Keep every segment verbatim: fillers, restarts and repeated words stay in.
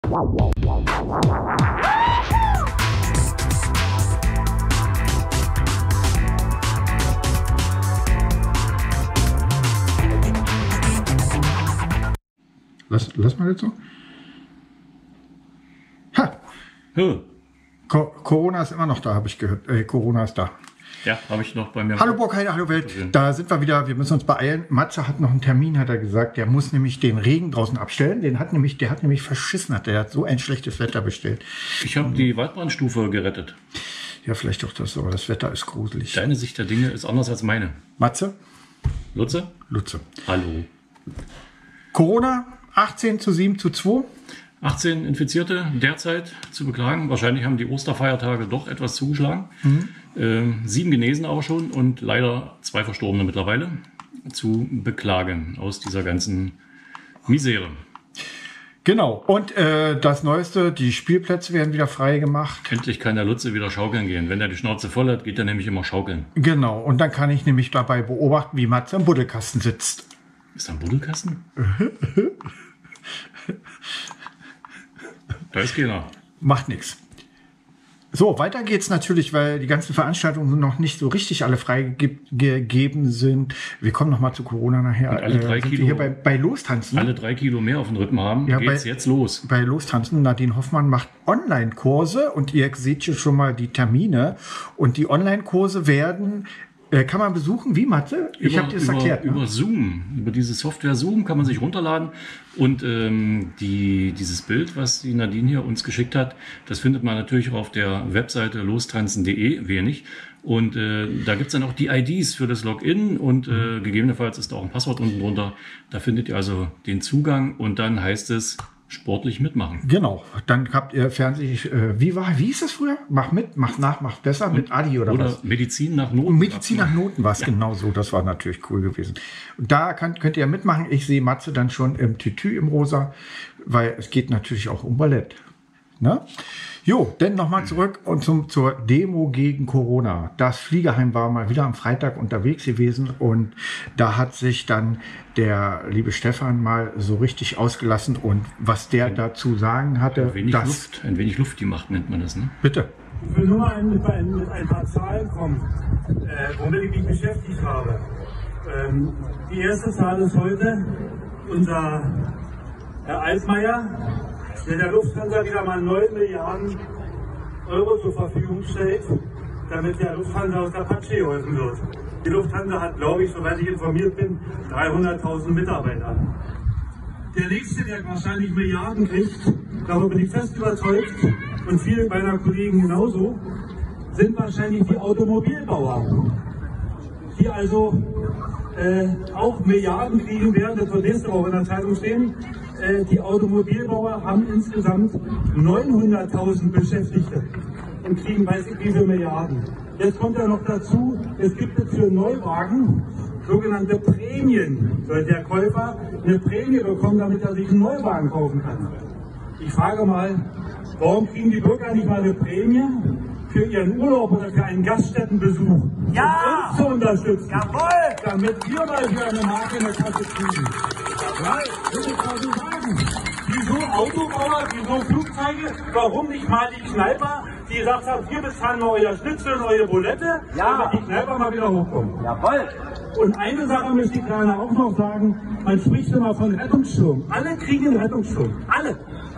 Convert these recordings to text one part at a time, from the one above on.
Lass, lass mal jetzt so. Ha! Hm. Co Corona ist immer noch da, habe ich gehört. Äh, Corona ist da. Ja, habe ich noch bei mir. Hallo Burkheide, hallo Welt. Da sind wir wieder. Wir müssen uns beeilen. Matze hat noch einen Termin, hat er gesagt. Der muss nämlich den Regen draußen abstellen. Den hat nämlich, der hat nämlich verschissen. Hat. Der hat so ein schlechtes Wetter bestellt. Ich habe die Waldbrandstufe gerettet. Ja, vielleicht doch das, aber das Wetter ist gruselig. Deine Sicht der Dinge ist anders als meine. Matze? Lutze? Lutze. Hallo. Corona, achtzehn zu sieben zu zwei. achtzehn Infizierte derzeit zu beklagen. Wahrscheinlich haben die Osterfeiertage doch etwas zugeschlagen. Mhm. Ähm, sieben genesen auch schon und leider zwei Verstorbene mittlerweile zu beklagen aus dieser ganzen Misere. Genau. Und äh, das Neueste, die Spielplätze werden wieder frei gemacht. Endlich kann der Lutze wieder schaukeln gehen. Wenn er die Schnauze voll hat, geht er nämlich immer schaukeln. Genau. Und dann kann ich nämlich dabei beobachten, wie Matze im Buddelkasten sitzt. Ist da ein Buddelkasten? Da ist keiner. Macht nichts. So, weiter geht's natürlich, weil die ganzen Veranstaltungen noch nicht so richtig alle freigegeben sind. Wir kommen noch mal zu Corona nachher. Und alle drei äh, sind Kilo, wir hier bei, bei Lostanzen. Alle drei Kilo mehr auf dem Rücken haben, ja, geht's bei, jetzt los. Bei Lostanzen, Nadine Hoffmann macht Online-Kurse und ihr seht hier schon mal die Termine. Und die Online-Kurse werden... Kann man besuchen? Wie, Matze? Ich habe dir das über, erklärt. Über ne? Zoom, über diese Software Zoom kann man sich runterladen. Und ähm, die, dieses Bild, was die Nadine hier uns geschickt hat, das findet man natürlich auf der Webseite lostanzen punkt de, wenig. Und äh, da gibt's dann auch die I Ds für das Login und äh, gegebenenfalls ist da auch ein Passwort unten drunter. Da findet ihr also den Zugang und dann heißt es... sportlich mitmachen. Genau, dann habt ihr Fernseh, äh, wie war, wie hieß das früher? Mach mit, mach nach, mach besser, und, mit Adi oder, oder was? Medizin nach Noten. Und Medizin nach Noten war es, ja. Genau so, das war natürlich cool gewesen. Und da kann, könnt ihr mitmachen. Ich sehe Matze dann schon im Tütü im Rosa, weil es geht natürlich auch um Ballett. Ne? Jo, denn nochmal zurück und zum, zur Demo gegen Corona. Das Fliegerheim war mal wieder am Freitag unterwegs gewesen und da hat sich dann der liebe Stefan mal so richtig ausgelassen und was der ein, dazu sagen hatte. Ein wenig, das, Luft, ein wenig Luft, die Macht nennt man das, ne? Bitte. Ich will nur mal ein, mit, ein, mit ein paar Zahlen kommen, äh, womit ich mich beschäftigt habe. Ähm, die erste Zahl ist heute unser Herr Altmaier, der der Lufthansa wieder mal neun Milliarden Euro zur Verfügung stellt, damit der Lufthansa aus der Patsche geholfen wird. Die Lufthansa hat, glaube ich, soweit ich informiert bin, dreihunderttausend Mitarbeiter. Der nächste, der wahrscheinlich Milliarden kriegt, darüber bin ich fest überzeugt, und viele meiner Kollegen genauso, sind wahrscheinlich die Automobilbauer, die also äh, auch Milliarden kriegen werden, das wird nächste Woche in der Zeitung stehen. Die Automobilbauer haben insgesamt neunhunderttausend Beschäftigte und kriegen weiß ich wie viele Milliarden. Jetzt kommt ja noch dazu, es gibt jetzt für Neuwagen sogenannte Prämien. Soll der Käufer eine Prämie bekommen, damit er sich einen Neuwagen kaufen kann. Ich frage mal, warum kriegen die Bürger nicht mal eine Prämie für ihren Urlaub oder für einen Gaststättenbesuch? Ja! Um uns zu unterstützen. Jawohl! Damit wir mal für eine Marke in der Kasse kriegen. Ja, will ich mal so sagen. Wieso Autobauer, wieso Flugzeuge, warum nicht mal die Kneiper, die gesagt haben, wir bezahlen mal euer Schnitzel und eure Bulette, ja, damit die Kneiper mal wieder hochkommen. Jawohl! Und eine Sache möchte ich gerne auch noch sagen, man spricht immer von Rettungsschirm. Alle kriegen einen Rettungsschirm. Alle.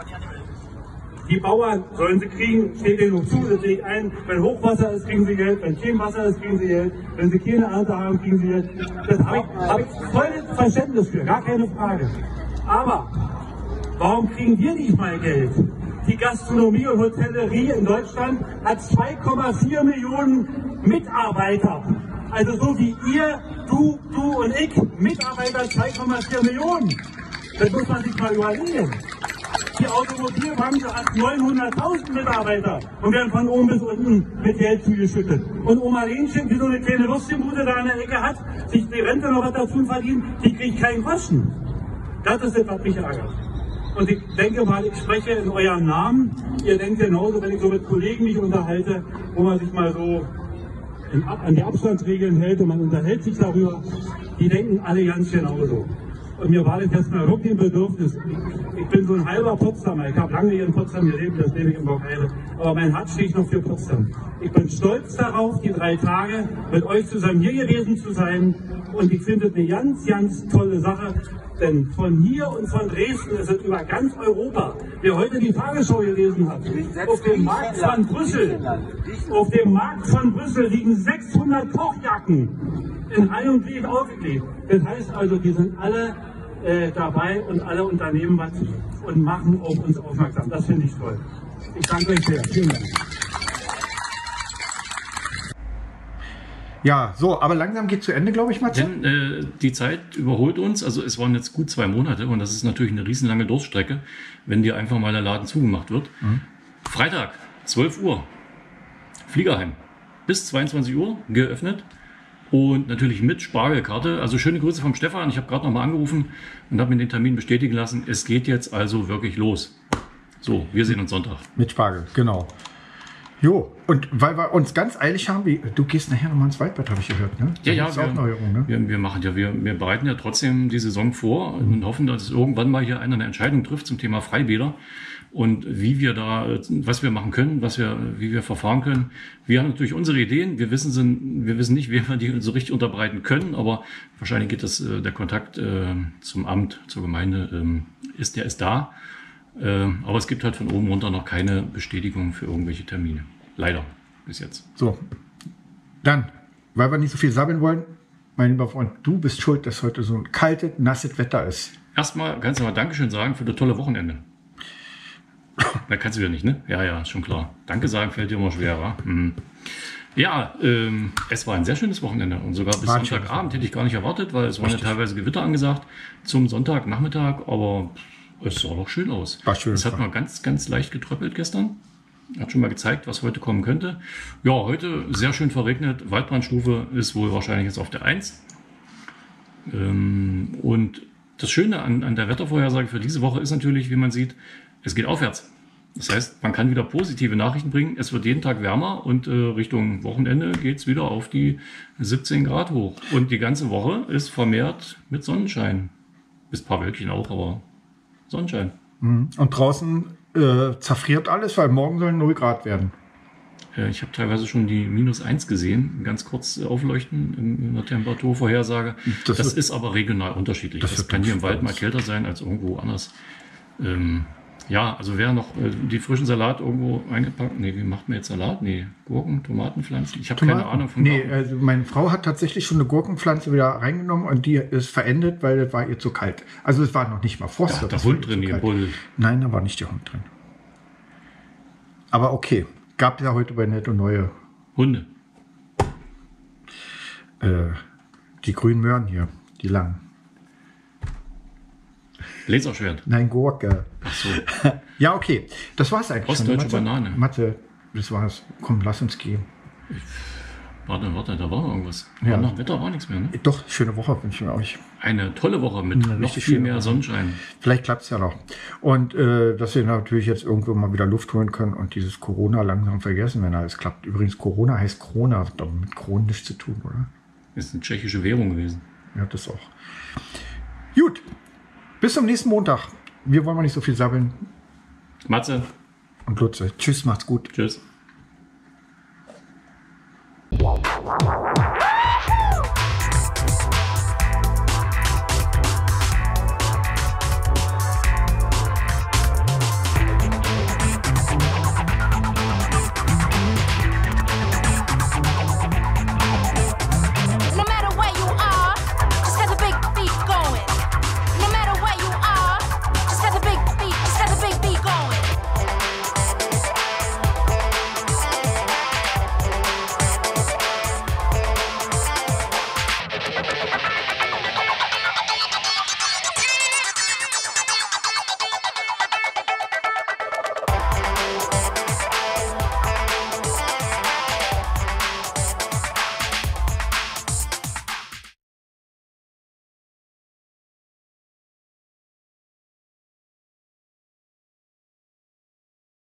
Die Bauern sollen sie kriegen, steht denen noch zu, das sehe ich ein. Wenn Hochwasser ist, kriegen sie Geld. Wenn kein Wasser ist, kriegen sie Geld. Wenn sie keine Ernte haben, kriegen sie Geld. Das habe ich, hab ich volles Verständnis für, gar keine Frage. Aber warum kriegen wir nicht mal Geld? Die Gastronomie und Hotellerie in Deutschland hat zwei Komma vier Millionen Mitarbeiter. Also so wie ihr, du, du und ich, Mitarbeiter zwei Komma vier Millionen. Das muss man sich mal überlegen. Die Automobilbranche hat neunhunderttausend Mitarbeiter und werden von oben bis unten mit Geld zugeschüttet. Und Oma Lenchen, die so eine kleine Würstchenbude da in der Ecke hat, sich die Rente noch was dazu verdient, die kriegt keinen Groschen. Das ist das, was mich ärgert. Und ich denke mal, ich spreche in eurem Namen. Ihr denkt genauso, wenn ich so mit Kollegen mich unterhalte, wo man sich mal so in, an die Abstandsregeln hält und man unterhält sich darüber. Die denken alle ganz genauso. Und mir war das jetzt mal wirklich ein Bedürfnis. Ich, ich bin so ein halber Potsdamer. Ich habe lange hier in Potsdam gelebt, das lebe ich in Burgheide. Aber mein Herz steht noch für Potsdam. Ich bin stolz darauf, die drei Tage mit euch zusammen hier gewesen zu sein. Und ich finde es eine ganz, ganz tolle Sache. Denn von hier und von Dresden ist es über ganz Europa. Wer heute die Tagesschau gelesen hat, auf dem Markt von Brüssel, auf dem Markt von Brüssel liegen sechshundert Kochjacken in Reihe und Glied aufgelegt. Das heißt also, die sind alle äh, dabei und alle unternehmen was und machen auf uns aufmerksam. Das finde ich toll. Ich danke euch sehr. Vielen Dank. Ja, so, aber langsam geht zu Ende, glaube ich, Matze. Denn äh, die Zeit überholt uns. Also es waren jetzt gut zwei Monate und das ist natürlich eine riesenlange Durststrecke, wenn dir einfach mal der Laden zugemacht wird. Mhm. Freitag, zwölf Uhr, Fliegerheim. Bis zweiundzwanzig Uhr geöffnet und natürlich mit Spargelkarte. Also schöne Grüße vom Stefan. Ich habe gerade noch mal angerufen und habe mir den Termin bestätigen lassen. Es geht jetzt also wirklich los. So, wir sehen uns Sonntag. Mit Spargel, genau. Jo, und weil wir uns ganz eilig haben, wie, du gehst nachher nochmal ins Waldbad, habe ich gehört, ne? Ja, ja, auch wir, Neuerung, ne? wir, wir machen ja, wir, wir bereiten ja trotzdem die Saison vor mhm. und hoffen, dass irgendwann mal hier einer eine Entscheidung trifft zum Thema Freibäder und wie wir da, was wir machen können, was wir, wie wir verfahren können. Wir haben natürlich unsere Ideen, wir wissen, sind, wir wissen nicht, wie wir die so richtig unterbreiten können, aber wahrscheinlich geht das, der Kontakt äh, zum Amt, zur Gemeinde, ähm, ist, der ist da. Äh, aber es gibt halt von oben runter noch keine Bestätigung für irgendwelche Termine. Leider, bis jetzt. So, dann, weil wir nicht so viel sabbeln wollen, mein lieber Freund, du bist schuld, dass heute so ein kaltes, nasses Wetter ist. Erstmal kannst du mal Dankeschön sagen für das tolle Wochenende. Da kannst du ja nicht, ne? Ja, ja, ist schon klar. Danke sagen fällt dir immer schwerer. Mhm. Ja, ähm, es war ein sehr schönes Wochenende und sogar bis War Sonntagabend hätte ich gar nicht erwartet, weil es waren ja teilweise Gewitter angesagt zum Sonntagnachmittag, aber es sah doch schön aus. War schön. Es hat mal ganz, ganz leicht getröppelt gestern. Hat schon mal gezeigt, was heute kommen könnte. Ja, heute sehr schön verregnet. Waldbrandstufe ist wohl wahrscheinlich jetzt auf der eins. Ähm, und das Schöne an, an der Wettervorhersage für diese Woche ist natürlich, wie man sieht, es geht aufwärts. Das heißt, man kann wieder positive Nachrichten bringen. Es wird jeden Tag wärmer und äh, Richtung Wochenende geht es wieder auf die siebzehn Grad hoch. Und die ganze Woche ist vermehrt mit Sonnenschein. Bis ein paar Wölkchen auch, aber Sonnenschein. Und draußen äh, zerfriert alles, weil morgen sollen null Grad werden. Äh, ich habe teilweise schon die minus eins gesehen, ganz kurz äh, aufleuchten in, in der Temperaturvorhersage. Das, das wird, ist aber regional unterschiedlich. Das, das kann hier im Wald mal kälter sein als irgendwo anders. Ähm, ja, also wer noch äh, die frischen Salat irgendwo eingepackt, nee, wie macht man jetzt Salat? Nee, Gurken, Tomatenpflanzen? Ich habe keine Ahnung von. Nee, also meine Frau hat tatsächlich schon eine Gurkenpflanze wieder reingenommen und die ist verendet, weil das war ihr zu kalt. Also es war noch nicht mal Frost. Da, der Hund drin, ihr Bull. Nein, da war nicht der Hund drin. Aber okay, gab ja heute bei Netto neue Hunde. Äh, die grünen Möhren hier, die langen. Laserschwert. Nein, Gurke. Ach so. Ja, okay. Das war's eigentlich. Ostdeutsche Banane. Mathe, das war's. Komm, lass uns gehen. Warte, warte, da war noch irgendwas. Ja. War noch Wetter war nichts mehr, ne? Doch, schöne Woche wünschen wir euch. Eine tolle Woche mit Eine noch viel mehr Sonnenschein. Vielleicht klappt's ja noch. Und äh, dass wir natürlich jetzt irgendwo mal wieder Luft holen können und dieses Corona langsam vergessen, wenn alles klappt. Übrigens, Corona heißt Krona, hat doch mit Kronen nichts zu tun, oder? Ist eine tschechische Währung gewesen. Ja, das auch. Gut. Bis zum nächsten Montag. Wir wollen mal nicht so viel sabbeln. Matze. Und Lutze. Tschüss, macht's gut. Tschüss. Wow.